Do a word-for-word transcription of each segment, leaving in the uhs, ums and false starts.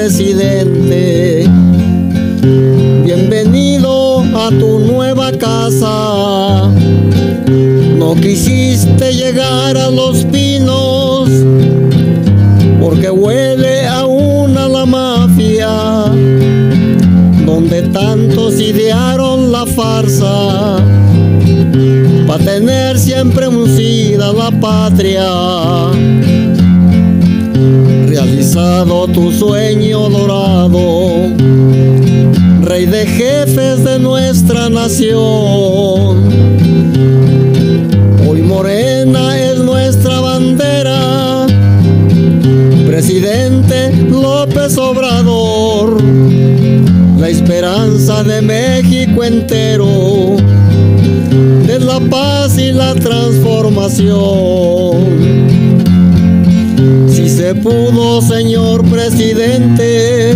presidente. Bienvenido a tu nueva casa. No quisiste llegar a Los Pinos porque huele aún a la mafia, donde tantos idearon la farsa pa' tener siempre uncida la patria. Realizado tu sueño dorado, rey de jefes de nuestra nación, hoy morena es nuestra bandera, presidente López Obrador, la esperanza de México entero, de la paz y la transformación. Si se pudo, señor presidente,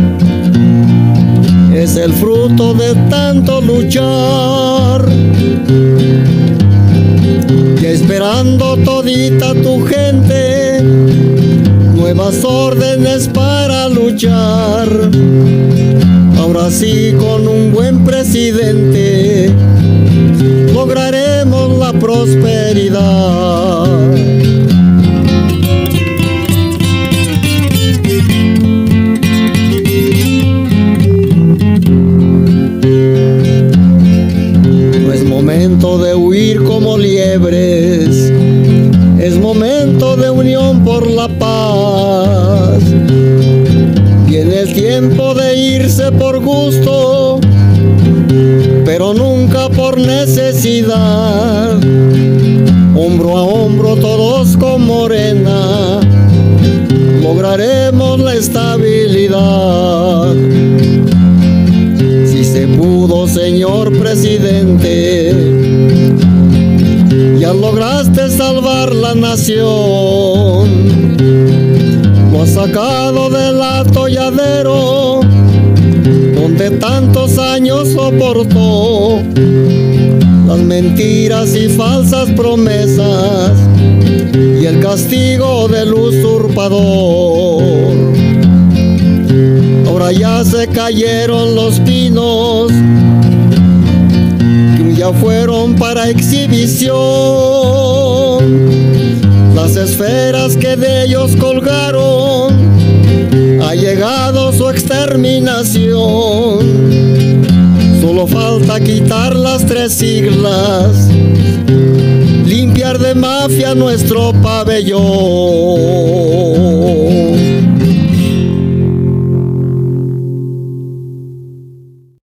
es el fruto de tanto luchar, y esperando todita tu gente nuevas órdenes para luchar. Ahora sí, con un buen presidente lograremos la prosperidad. No es momento de huir como liebres, es momento de unión por la paz. Viene el tiempo de irse por gusto, pero nunca por necesidad. Hombro a hombro todos con Morena lograremos la estabilidad. Si se pudo, señor presidente, ya lograste salvar la nación. Lo has sacado del atolladero donde tantos años soportó las mentiras y falsas promesas y el castigo del usurpador. Ahora ya se cayeron los pinos que ya fueron para exhibición, las esferas que de ellos colgaron, ha llegado su exterminación. Solo falta quitar las tres siglas, limpiar de mafia nuestro pabellón.